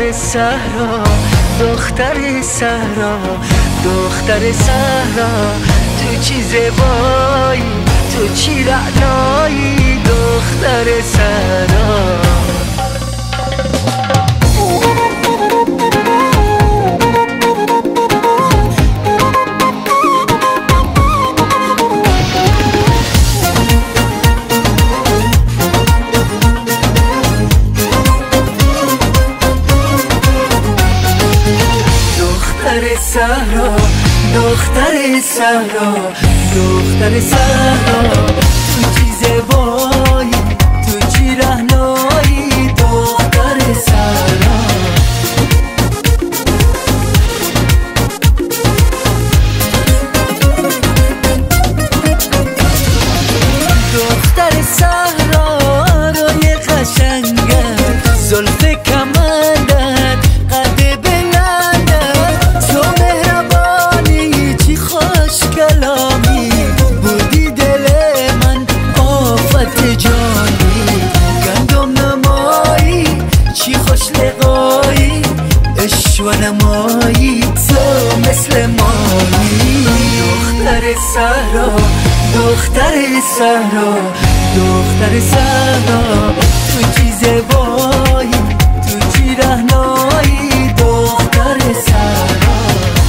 دختر صحرا، دختر صحرا، دختر صحرا، تو چی زیبایی، تو چی رعنایی، دختر صحرا. دختر صحرا، دختر صحرا، دختر صحرا، تو چی زیبایی، تو چی رعنایی، دختر صحرا. دختر صحرا روی قشنگت، زلف کمندت، قد بلندت، تو مهربانی چی خوش کلامی، بودی دل من آفت جانی، گندم نمایی چی خوش لقایی، عشق و نمایی تو مثل مایی. دختر صحرا، دختر صحرا، دختر صحرا، تو چی زیبایی، تو چی رعنایی، دختر صحرا.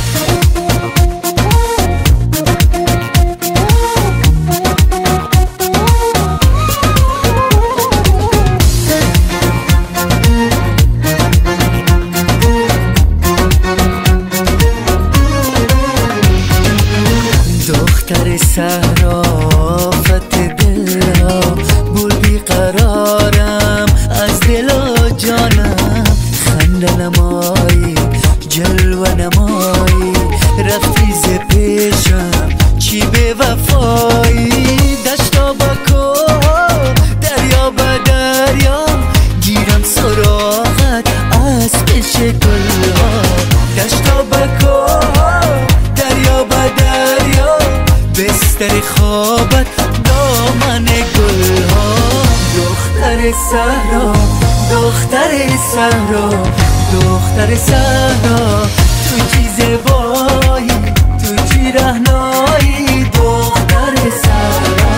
دختر صحرا فتح دلها، بودی قرارم از دل و جانم، خنده نمایی جلوه نمایی، رفتی ز پیشم چی به وفایی، دشتا با کوه دریا با دریا، گیرم سراغت از پیش گلها، دشتا با کوه دریا با دریا، بستر خوابت دامن گلها. دختر صحرا، دختر صحرا، دختر صحرا، تو چی زیبایی، تو چی رعنایی، دختر صحرا.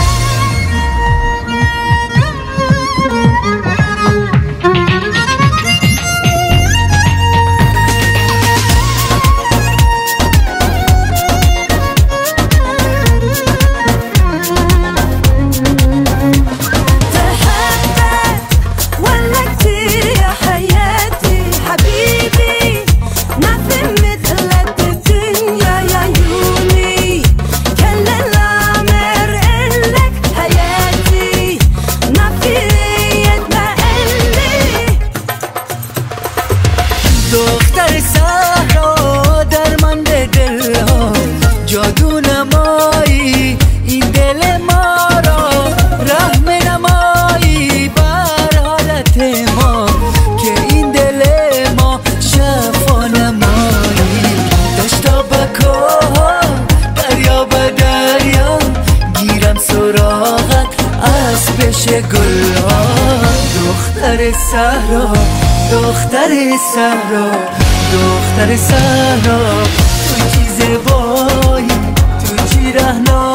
دختر صحرا درمند دلها، جادو نمایی این دل ما را، رحم نمایی بر حالت ما، که این دل ما شفا نمایی، دشتا با کوه دریا با دریا، گیرم سراغت از پیش گلها. دختر صحرا، دختر صحرا، دختر صحرا، تو چی زیبایی، تو چی رعنایی.